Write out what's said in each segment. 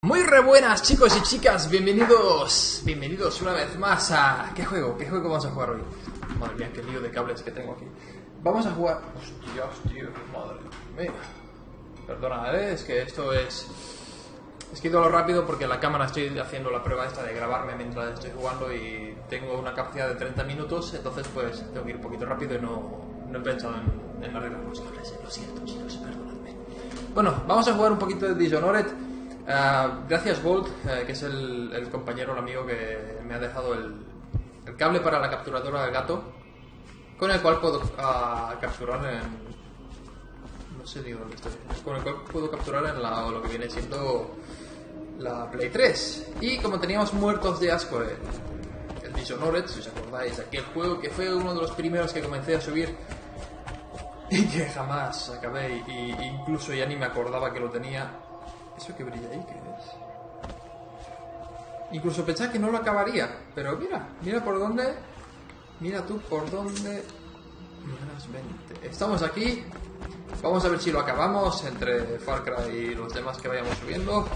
Muy re buenas chicos y chicas, bienvenidos una vez más a... ¿Qué juego vamos a jugar hoy? Madre mía, qué lío de cables que tengo aquí. Vamos a jugar... Hostias, tío, madre mía. Perdona, es que esto es... Es que he ido a lo rápido porque en la cámara estoy haciendo la prueba esta de grabarme mientras estoy jugando y tengo una capacidad de 30 minutos, entonces pues tengo que ir un poquito rápido y no he pensado en arreglar los cables. Lo siento chicos, perdonadme. Bueno, vamos a jugar un poquito de Dishonored. Gracias Bolt, que es el compañero, el amigo que me ha dejado el cable para la capturadora del gato, con el cual puedo capturar en... No sé ni dónde estoy. Con el cual puedo capturar en lo que viene siendo la Play 3. Y como teníamos muertos de asco el Dishonored, si os acordáis, aquel juego que fue uno de los primeros que comencé a subir y que jamás acabé, y incluso ya ni me acordaba que lo tenía. ¿Eso que brilla ahí qué es? Incluso pensaba que no lo acabaría, pero mira por dónde. Mira tú por dónde. Menos 20. Estamos aquí. Vamos a ver si lo acabamos entre Far Cry y los demás que vayamos subiendo.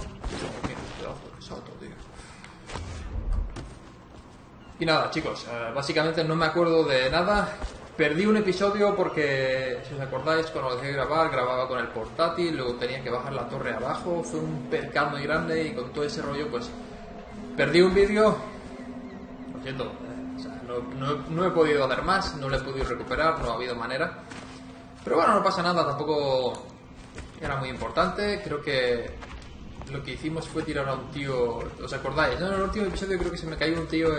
Y nada, chicos, básicamente no me acuerdo de nada. Perdí un episodio porque, si os acordáis, cuando lo dejé de grabar, grababa con el portátil, luego tenía que bajar la torre abajo, fue un percal muy grande y con todo ese rollo, pues, perdí un vídeo. Lo siento, o sea, no he podido hacer más, no lo he podido recuperar, no ha habido manera. Pero bueno, no pasa nada, tampoco era muy importante. Creo que lo que hicimos fue tirar a un tío, ¿os acordáis? No, en el último episodio creo que se me cayó un tío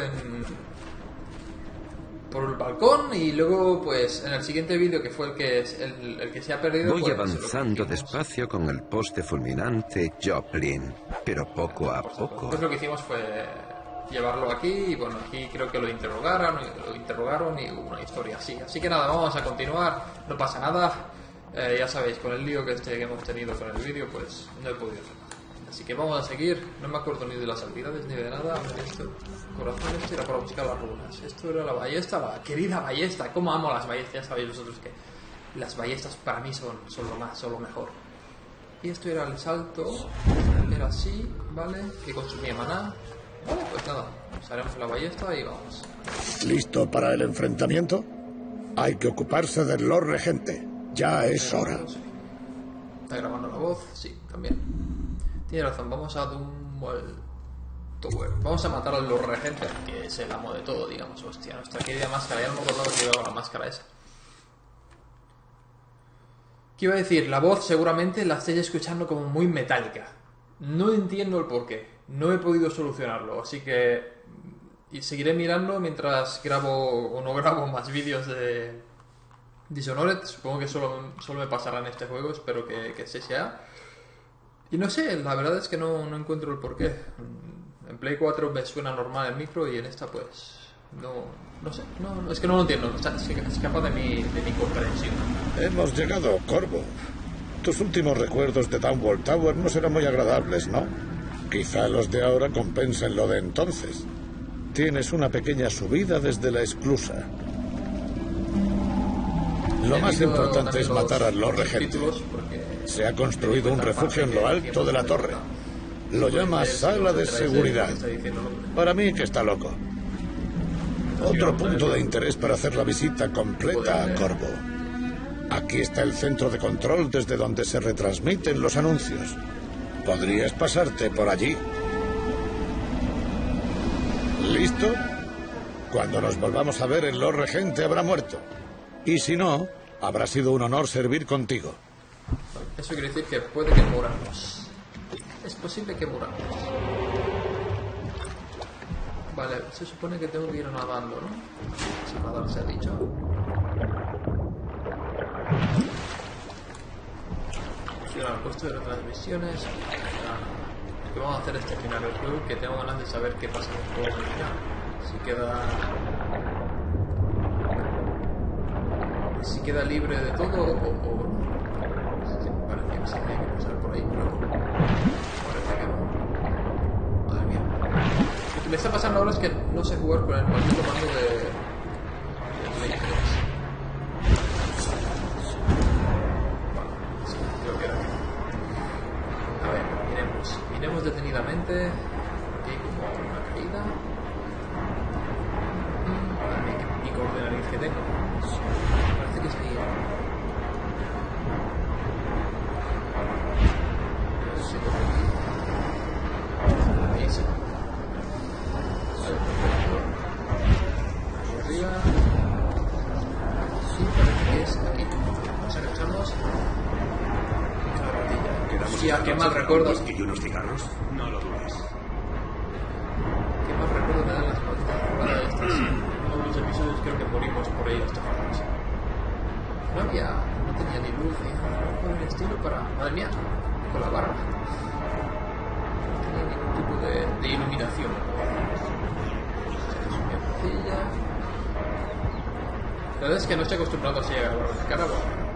por el balcón, y luego pues en el siguiente vídeo, que fue el que se ha perdido, voy pues, avanzando despacio con el poste fulminante Joplin, pero poco a poco. Pues lo que hicimos fue llevarlo aquí, y bueno, aquí creo que lo interrogaron y hubo una historia así que nada, vamos a continuar, no pasa nada. Ya sabéis, con el lío que hemos tenido con el vídeo, pues no he podido hacer nada. Así que vamos a seguir. No me acuerdo ni de las habilidades ni de nada. Esto, corazón, esto era para buscar las runas. Esto era la ballesta, la querida ballesta. Cómo amo las ballestas. Ya sabéis vosotros que las ballestas para mí son lo mejor. Y esto era el salto. Era así, ¿vale? Que consumía maná. Vale, pues nada. Usaremos la ballesta y vamos. ¿Listo para el enfrentamiento? Hay que ocuparse del Lord Regente. Ya es hora. ¿Está grabando la voz? Sí, también. Tiene razón, vamos a Dunwall Tower. Vamos a matar al Lord Regente, que es el amo de todo, digamos. Hostia, nuestra querida máscara. Ya no me acordaba que llevaba la máscara esa. ¿Qué iba a decir? La voz seguramente la estáis escuchando como muy metálica. No entiendo el porqué. No he podido solucionarlo, así que... Y seguiré mirando mientras grabo o no grabo más vídeos de Dishonored. Supongo que solo me pasará en este juego. Espero que así sea. Y no sé, la verdad es que no encuentro el porqué. En Play 4 me suena normal el micro y en esta pues... No sé, es que no lo entiendo. Escapa de mi comprensión. Hemos llegado, Corvo. Tus últimos recuerdos de Dunwall Tower no serán muy agradables, ¿no? Quizá los de ahora compensen lo de entonces. Tienes una pequeña subida desde la esclusa. Lo más importante es matar al Lord Regente. Se ha construido un refugio en lo alto de la torre. Lo llama Sala de Seguridad. Para mí que está loco. Otro punto de interés para hacer la visita completa a Corvo. Aquí está el centro de control desde donde se retransmiten los anuncios. Podrías pasarte por allí. ¿Listo? Cuando nos volvamos a ver, el Lord Regente habrá muerto. Y si no, habrá sido un honor servir contigo. Eso quiere decir que puede que muramos. Es posible que muramos. Vale, se supone que tengo que ir nadando, ¿no? Si nadar se ha dicho. Funciona el puesto de retransmisiones. Lo que vamos a hacer es terminar el juego, que tengo ganas de saber qué pasa en el juego original. Si queda libre de todo o parece que se tiene que pasar por ahí, pero parece que no. Madre mía. Lo que me está pasando ahora es que no sé jugar con el maldito mando de Play 3. Vale, sí, creo que era. A ver, miremos detenidamente. tranquilamente. Aquí como una caída. Madre mía, qué pico de nariz que tengo. Parece que es ahí. Sí, por aquí. Ahí sí. Vale, perfecto. Ahí arriba. Sí, parece que es aquí. Vamos a agacharnos. Hostia, qué mal recuerdo. ¿Y unos cigarros? No lo dudes. Qué mal recuerdo me dan las malditas estas. En uno de los episodios creo que morimos por ellas tomadas. No tenía ni luz ni nada por el estilo para... Madre mía, con la barra. No tenía ningún tipo de iluminación. La verdad es que no estoy acostumbrado así a grabar de cara.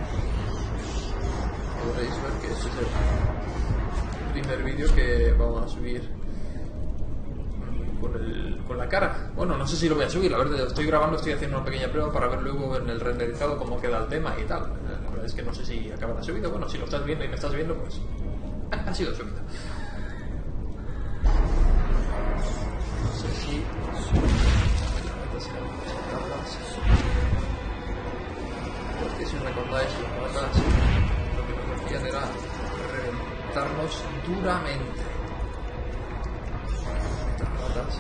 Podréis ver que este es el primer vídeo que vamos a subir con la cara. Bueno, no sé si lo voy a subir, la verdad, estoy grabando, estoy haciendo una pequeña prueba para ver luego en el renderizado cómo queda el tema y tal. La verdad es que no sé si acabará subido. Bueno, si lo estás viendo y me estás viendo, pues ha sido subido. No sé si... Porque si recordáis las notas, lo que nos hacían era reventarnos duramente. Estas notas.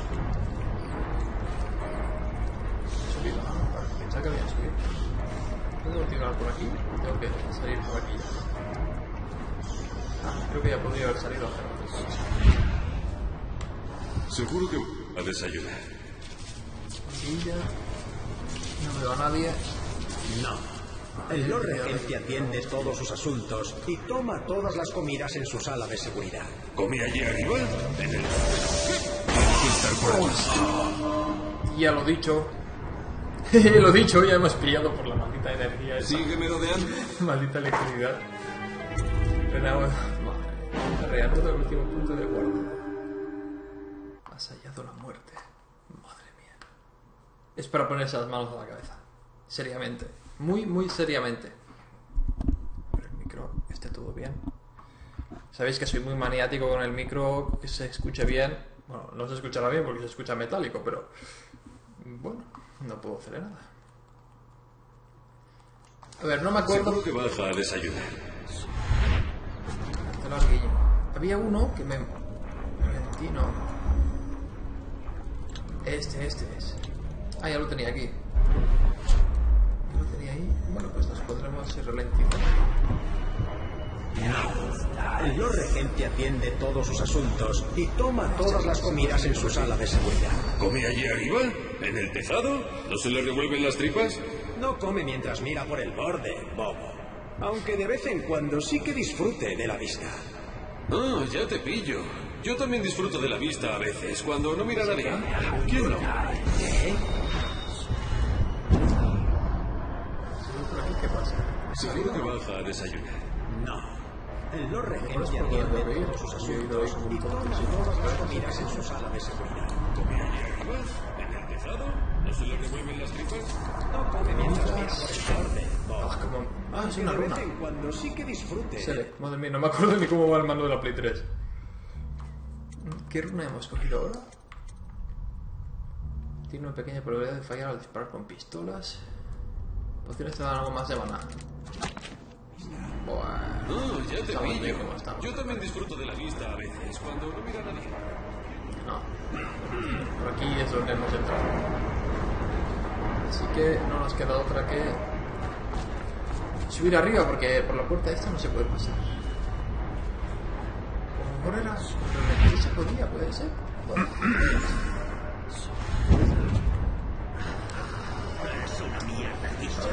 He subido, ¿no? Pensaba que había subido. ¿Puedo continuar por aquí? Tengo que salir por aquí ya. Creo que ya podría haber salido hace rato. Seguro que a desayunar. Aquí ya. No veo a nadie. No. El Lord Regente atiende todos sus asuntos y toma todas las comidas en su sala de seguridad. ¿Comí allí arriba? En el... Ya lo dicho. Lo dicho, ya hemos pillado por la maldita energía esa. Sigue merodeando. Maldita electricidad. Reanudo el último punto de guardia. Has hallado la muerte. Madre mía. Es para ponerse las manos a la cabeza. Seriamente. Muy, muy seriamente. Pero el micro esté todo bien. Sabéis que soy muy maniático con el micro, que se escuche bien. Bueno, no se escuchará bien porque se escucha metálico, pero... Bueno, no puedo hacer nada. A ver, no me acuerdo... Seguro que baja a desayunar. Había uno que me... Valentino. Este es. Ah, ya lo tenía aquí. Lo tenía ahí. Bueno, pues nos podremos ralentizar. El Lord Regente atiende todos sus asuntos y toma todas las comidas en su sala de seguridad. ¿Come allí arriba? ¿En el tejado? ¿No se le revuelven las tripas? No come mientras mira por el borde, bobo. Aunque de vez en cuando sí que disfrute de la vista. Ah, ya te pillo. Yo también disfruto de la vista a veces, cuando no mira a nadie. ¿Quién no? ¿Qué? ¿Qué pasa? Seguro que baja a desayunar. No. El Lord Regente atiende todos sus asuntos y toma todas las comidas en su sala de seguridad. ¿Come allí arriba? ¿En el tejado? ¿No se le revuelven las tripas? No come mientras mira por el borde, bobo. Es una De runa. vez en cuando sí que disfrute. Sele. Madre mía, no me acuerdo ni cómo va el mando de la Play 3. ¿Qué runa hemos cogido ahora? Tiene una pequeña probabilidad de fallar al disparar con pistolas. Pociones te dan algo más de maná. Bueno, Ah, ya te estamos bien pillo. como estamos. Yo también disfruto de la vista a veces, cuando no mira a nadie. No. Por aquí es donde hemos entrado. Así que no nos queda otra que subir arriba, porque por la puerta esta no se puede pasar. ¿Cómo mejor era? Aquí se podía, puede ser. Bueno. Es una mierda, dicho.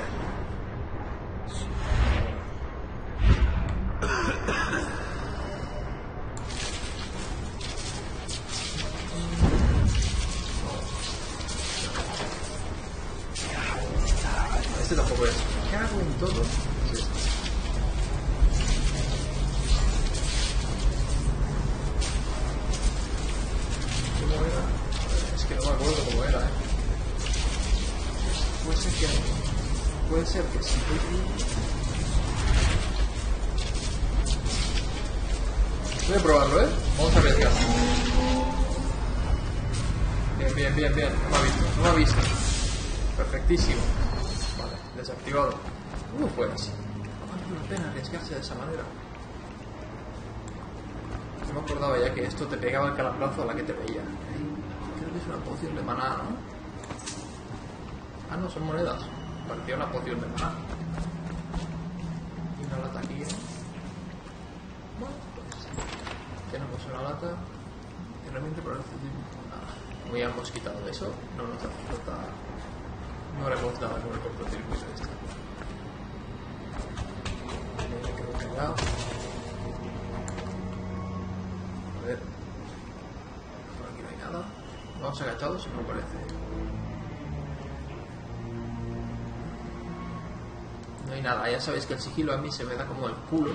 Este tampoco es. ¿Qué hago en todo? Es esto. ¿Cómo era? Es que no me acuerdo cómo era, Puede ser que sí. Voy a probarlo, Vamos a arriesgar. Bien, bien, bien. No me ha visto, no me ha visto. Perfectísimo. Vale, desactivado. Pues. Vale la pena arriesgarse de esa manera. No me acordaba ya que esto te pegaba el calambrazo a la que te veía. Creo que es una poción de maná, ¿no? Ah, no, son monedas. Parecía una poción de maná. Y una lata aquí, ¿eh? Bueno, pues tenemos una lata. Y realmente por el nada. Como ya hemos quitado eso, no nos hace falta. No haremos nada con el cortocircuito este. Creo que ya. A ver. Por aquí no hay nada. Vamos agachados, no parece. No hay nada, ya sabéis que el sigilo a mí se me da como el culo.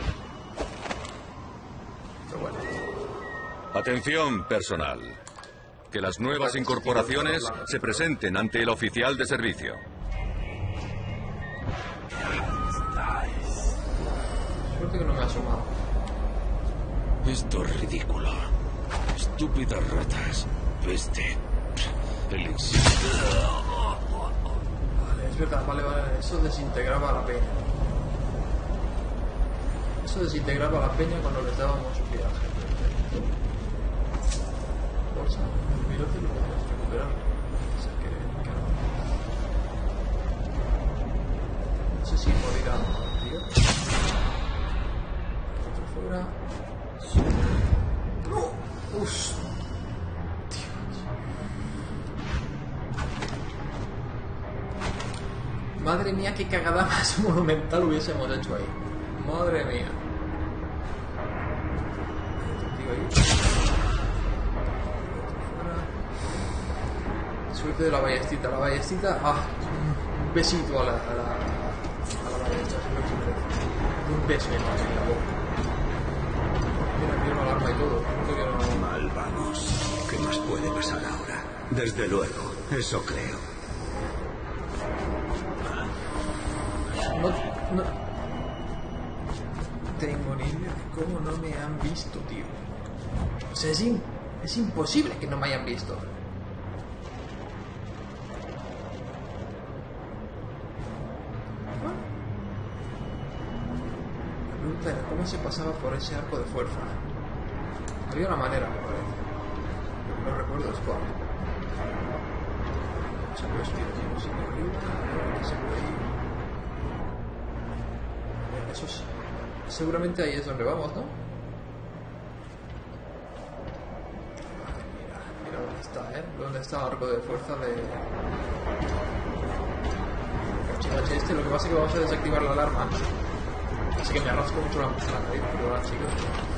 Pero bueno. Atención, personal. Que las nuevas incorporaciones se presenten ante el oficial de servicio. Suerte que no me ha asomado. Esto es ridículo. Estúpidas ratas. Peste. Elixir. Vale, es verdad, vale, vale. Eso desintegraba a la peña. Eso desintegraba a la peña cuando les dábamos viaje. Bolsa. El virote lo podemos recuperar. O sea que no. No sé si morirá, tío. Otro fuera. ¡No! ¡Uf! Madre mía, qué cagada más monumental hubiésemos hecho ahí. Madre mía. Suerte de la ballestita. La ballestita, un besito a la ballesta. Un beso en la boca. Mira, tiene una alarma y todo. Mal vamos. ¿Qué más puede pasar ahora? Desde luego, eso creo. No tengo ni idea de cómo no me han visto, tío. O sea, es imposible que no me hayan visto. La pregunta era cómo se pasaba por ese arco de fuerza. Había una manera, me parece. Lo que no recuerdo es cuál. Se puede subir aquí, no sé, arriba, se puede ir. Eso es, seguramente ahí es donde vamos, ¿no? Mira dónde está, ¿eh? ¿Dónde está el arco de fuerza de... Cachivache este? Lo que pasa es que vamos a desactivar la alarma. Así que me arrasco mucho la nariz, pero ahora, chicos.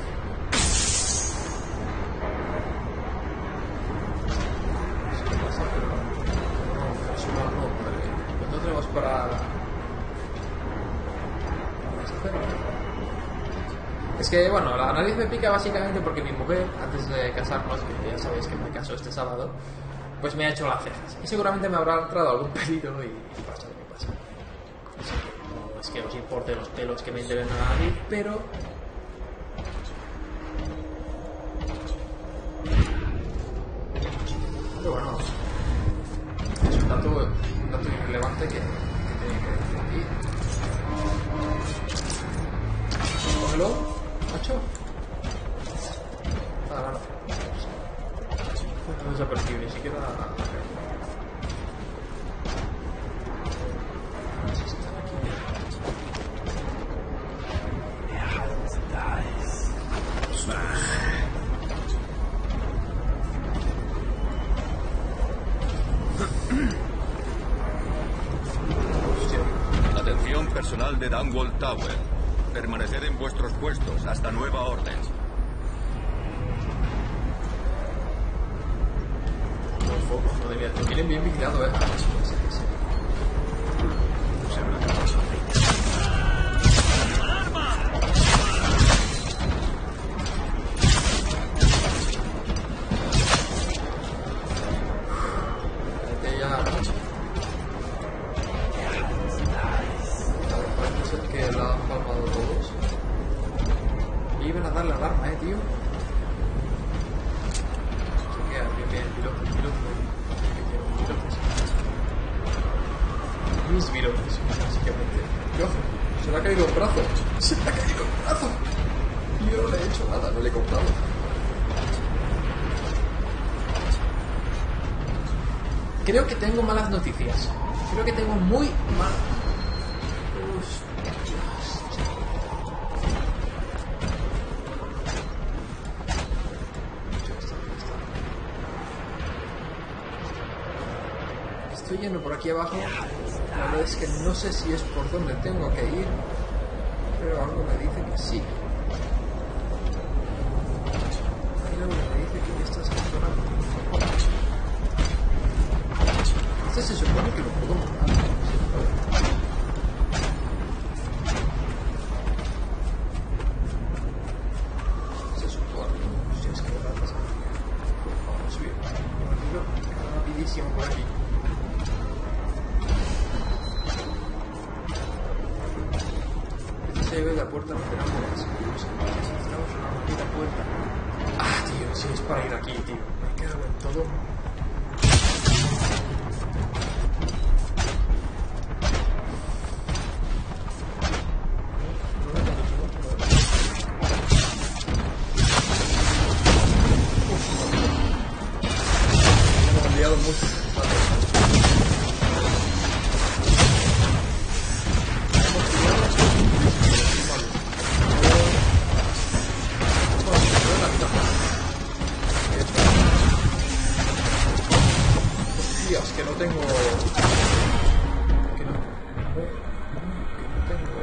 No sé qué pasa, pero... No, eso no, madre mía. Pues no tenemos para... Es que, bueno, la nariz me pica básicamente porque mi mujer, antes de casarnos, que ya sabéis que me casó este sábado, pues me ha hecho las cejas. Y seguramente me habrá entrado algún pelito y pasa lo que pasa. Así que no es que os importe los pelos que me entren en la nariz, pero... Pero bueno, es un dato irrelevante que tiene que decir aquí. Cógelo, macho. Nada, nada. No desapercibe, ni siquiera. Si están aquí. Atención, personal de Dunwall Tower. Permaneced en vuestros puestos hasta nueva orden. Los focos, no debía. Lo tienen bien vigilado, ¿eh? Se habrá acabado el aceite. ¡Alarma! Espérate ya, macho. Parece ser que la han palmado todos. Y iban a dar la alarma, tío. Se queda bien, piloto. Se le ha caído el brazo. Se le ha caído el brazo. Y yo no le he hecho nada, no le he cortado. Creo que tengo malas noticias. Creo que tengo muy malas. Estoy yendo por aquí abajo. La verdad es que no sé si es por donde tengo que ir, pero algo me dice que sí. Hay algo que me dice que esta es la zona. Este se supone que lo puedo matar. Se supone. Si es que me va a pasar. Vamos a subir. Rapidísimo por aquí. Se ve la puerta lateral de la necesitamos una maldita puerta. Ah, tío, si es para ir aquí, tío. Me cago en todo. Hemos liado mucho. Que no tengo... Que no tengo...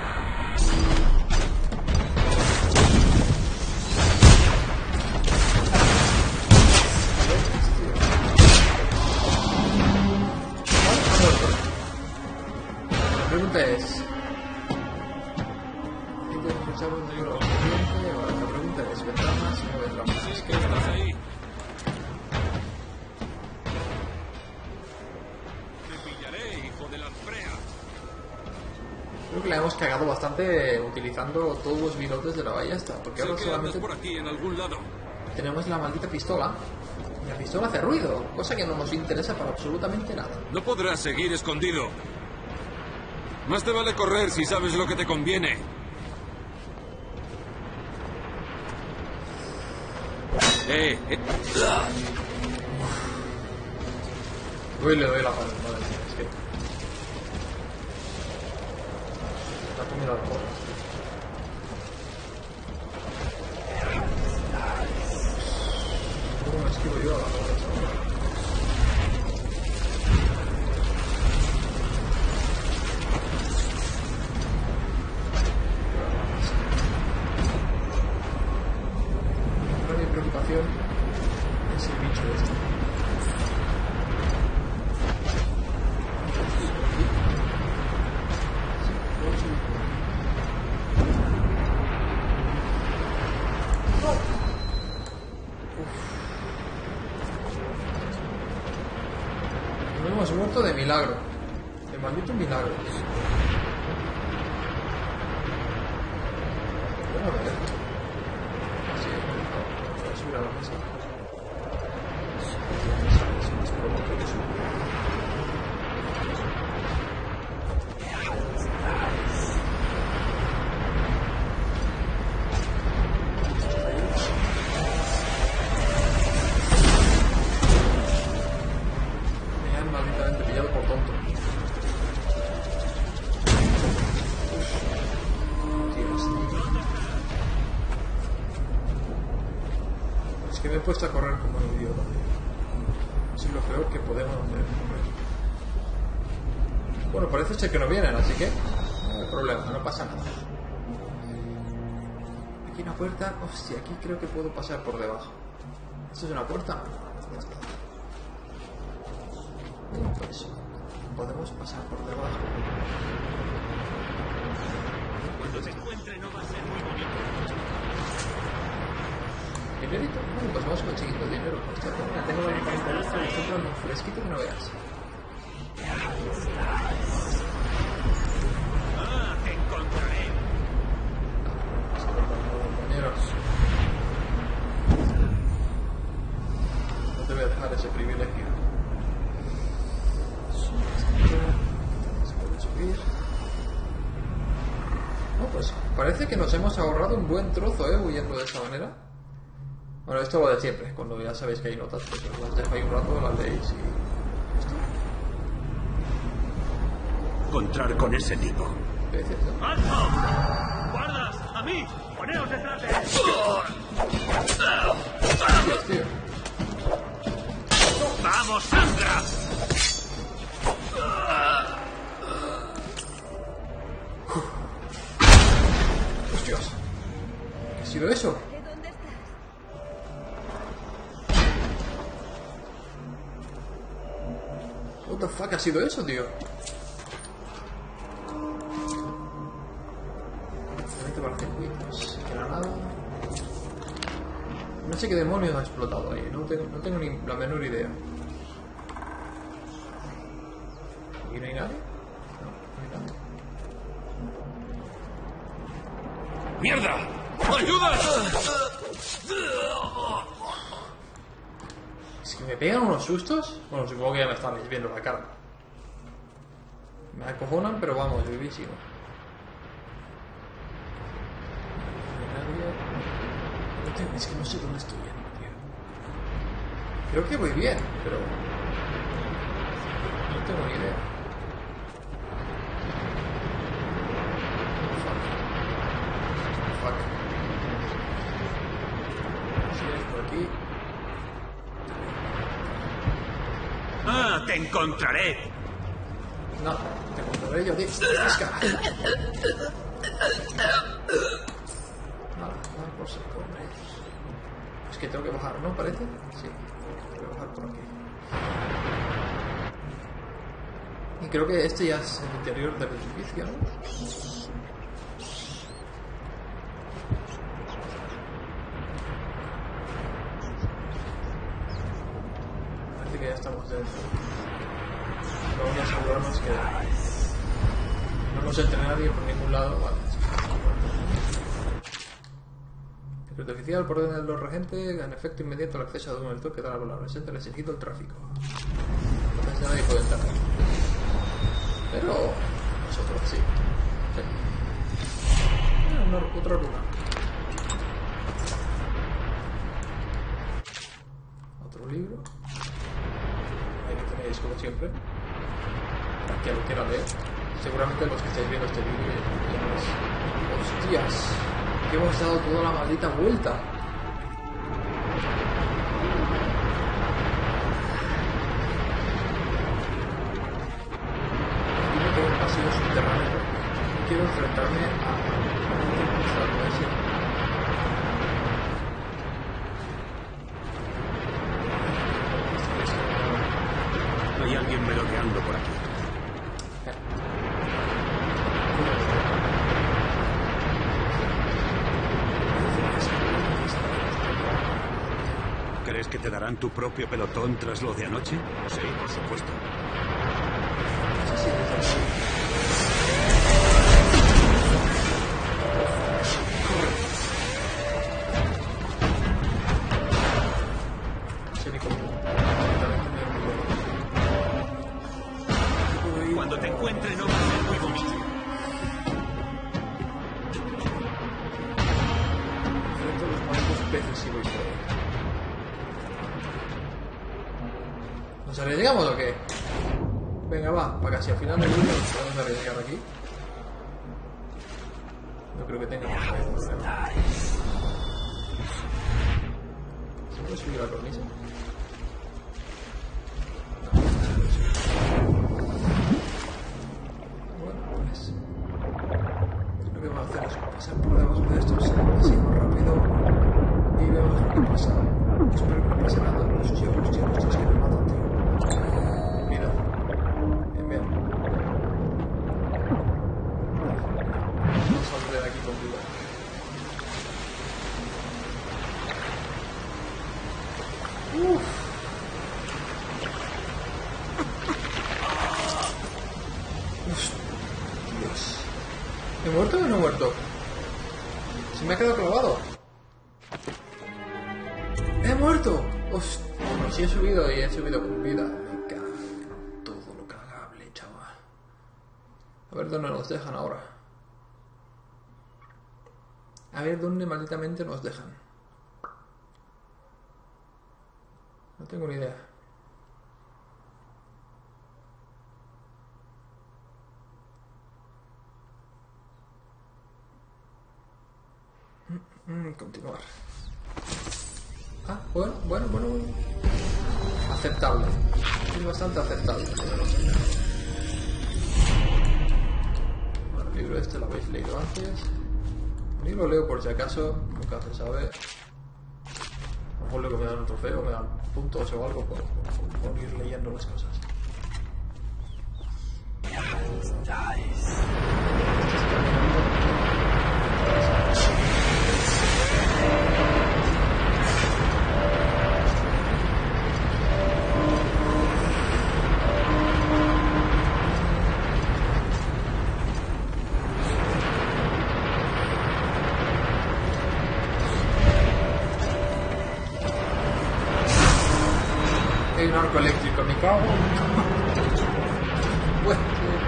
La pregunta es... La pregunta es, ¿vendrá más o no vendrá más? Es que estás ahí. Creo que la hemos cagado bastante utilizando todos los bigotes de la ballesta, porque ahora solamente por aquí en algún lado. tenemos la maldita pistola. Y la pistola hace ruido, cosa que no nos interesa para absolutamente nada. No podrás seguir escondido. Más te vale correr si sabes lo que te conviene. Uy, le doy la mano, madre mía, es que... Me ha comido las bolas. ¿Cómo me esquivo yo a las bolas ahora? Ahora mi preocupación es el bicho este. No hemos muerto de milagro. De maldito milagro. Bueno, a ver. Sí, voy a subir a la mesa. Es más provoque que subir. Me han malditamente pillado por tonto. Dios. Es que me he puesto a correr como un idiota. Es lo peor que podemos hacer. Bueno, parece ser que no vienen, así que no hay problema, no pasa nada. Aquí una puerta. Hostia, aquí creo que puedo pasar por debajo. ¿Esto es una puerta? Ya está. Pues podemos pasar por debajo. Cuando se encuentre no va a ser muy bonito. ¿Dinerito? Bueno, pues vamos consiguiendo dinero. Hostia, tengo la diferencia de esto y estoy entrando un fresquito que no veas. Ah, te encontraré. Compañeros, no te voy a dejar ese privilegio. Se puede subir. Parece que nos hemos ahorrado un buen trozo, huyendo de esa manera. Bueno, esto lo de siempre. Cuando ya sabéis que hay notas, pues las dejo ahí un rato, las leéis y... esto. Encontrar con ese tipo. ¿Qué dices, no? ¡Alto! ¡Guardas! ¡A mí! ¡Poneos detrás de él! Dios, tío. ¡Vamos, sangra! ¡Hostias! ¿Qué ha sido eso? ¿Dónde estás? What the fuck ha sido eso, tío? Para circuitos, que era nada. No sé qué demonios ha explotado ahí, no tengo ni la menor idea. ¿Y no hay nadie? No, no hay nadie. ¡Mierda! ¡Ayuda! Es que me pegan unos sustos. Bueno, supongo que ya me estáis viendo la cara. Me acojonan, pero vamos, vivísimo. Es que no sé dónde estoy yendo, tío. Creo que voy bien, pero... no tengo ni idea. Fuck. Si es por aquí... ¡Ah, te encontraré! No, te encontraré yo, tío. Nada, por ser hombre. Es que tengo que bajar, ¿no? ¿Parece? Sí, tengo que bajar por aquí. Y creo que este ya es el interior del edificio, ¿no? Parece que ya estamos dentro. Vamos a asegurarnos que no nos entre nadie por ningún lado. Vale. Secreto oficial, por orden de los regentes, en efecto inmediato el acceso a un el toque de la palabra presente restringido el tráfico. Entonces ya nadie puede entrar. Pero nosotros sí. Otra runa. Otro libro. Ahí lo tenéis como siempre. Para quien lo quiera leer. Seguramente los que estáis viendo este vídeo ya no es... ¡Hostias! Que hemos dado toda la maldita vuelta. Aquí me tengo un pasillo subterráneo. Quiero enfrentarme a esta dimensión. Hay alguien merodeando por aquí. ¿Crees que te darán tu propio pelotón tras lo de anoche? Sí, por supuesto. No sé si desde aquí. No sé ni cómo. Cuando te encuentre no va a ser muy bonito. Enfrento a los malditos peces y voy por ahí. ¿Nos arriesgamos o qué? Venga, va, para casi al final del vídeo nos podemos arriesgar aquí. No creo que tenga problema. ¿Se puede subir a la cornisa? Bueno, pues... lo que vamos a hacer es pasar por debajo de estos así más rápido y vemos lo que pasa. Espero que no pase nada. No sé si hostias que me matan, tío. Mira. Bien. No saldré de aquí con vida. Dios. ¿He muerto o no he muerto? Se me ha quedado clavado. ¡He muerto! Hostia, bueno, sí he subido y he subido con vida. Me cago en todo lo cagable, chaval. A ver dónde nos dejan ahora. A ver dónde malditamente nos dejan. No tengo ni idea. Continuar. Ah, bueno. Aceptable. Es bastante aceptable. Bueno, el libro este lo habéis leído antes. El libro lo leo por si acaso, nunca se sabe. A lo mejor luego me dan un trofeo, me dan puntos o algo por ir leyendo las cosas. Hay un arco eléctrico, me cago. Bueno,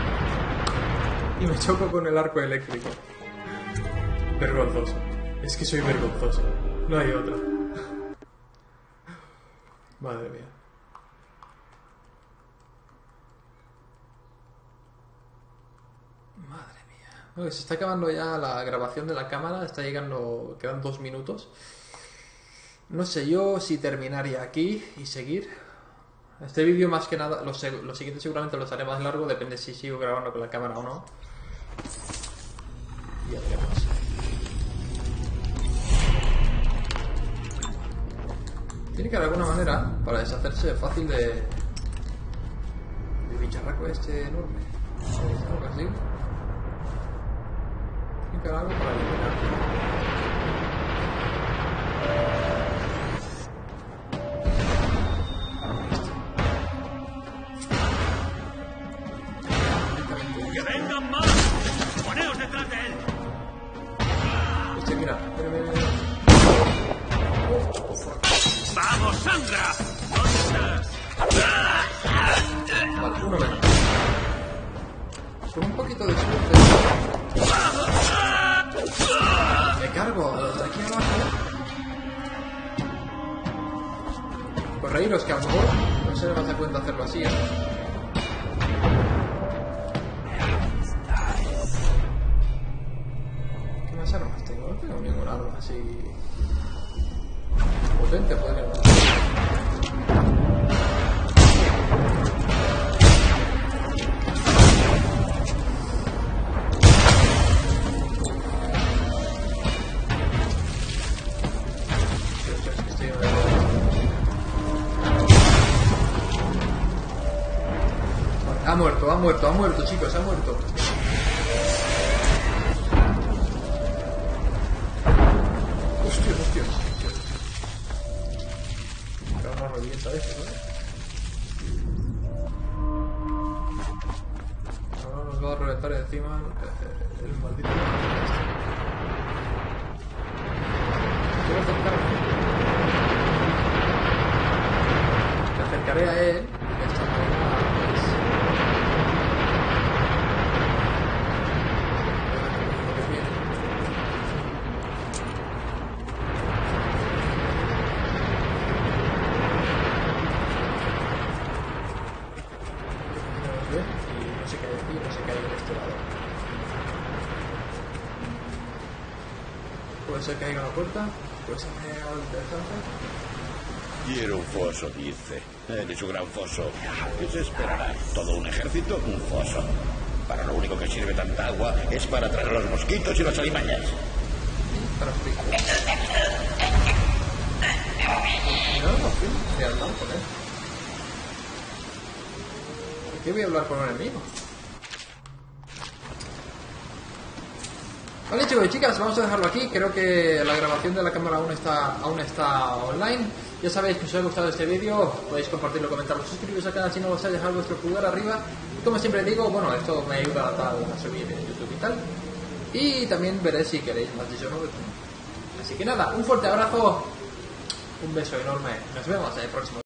y me choco con el arco eléctrico. Vergonzoso. Es que soy vergonzoso. No hay otra. Madre mía. Madre mía. Bueno, se está acabando ya la grabación de la cámara. Está llegando... Quedan 2 minutos. No sé yo si terminaría aquí y seguir. Este vídeo más que nada, los siguientes seguramente los haré más largo, depende si sigo grabando con la cámara o no. Y ya veremos. Tiene que haber alguna manera para deshacerse fácil de bicharraco este enorme. ¿Algo así? Tiene que haber algo para eliminar. ¡Vamos, Sandra! ¿Dónde estás? Vale, uno menos. Con un poquito de suerte. Me cargo desde aquí abajo. Pues reíros que a lo mejor no se me hace cuenta hacerlo así, ¿eh? ¿Qué más armas tengo? No tengo ninguna arma así potente, podría haber. Ha muerto, chicos, ha muerto. Hostia. Pero no revienta eso, ¿sabes? Ahora nos va a reventar encima el maldito. Quiero acercarme. Me acercaré a él de esta manera. Puede ser que haya una puerta, puede ser que haya algo interesante. Quiero un foso, dice. Eres un gran foso. ¿Qué se esperará? ¿Todo un ejército? Un foso. Para lo único que sirve tanta agua es para atraer a los mosquitos y las alimañas. Para no voy a hablar con él. ¿Por qué voy a hablar con un enemigo? Vale, chicos y chicas, vamos a dejarlo aquí. Creo que la grabación de la cámara aún está online. Ya sabéis que os ha gustado este vídeo, podéis compartirlo, comentarlo, suscribiros al canal si no lo sabéis, dejar vuestro pulgar arriba. Y como siempre digo, bueno, esto me ayuda a subir en YouTube y tal. Y también veréis si queréis más Dishonored. Así que nada, un fuerte abrazo, un beso enorme. Nos vemos en el próximo.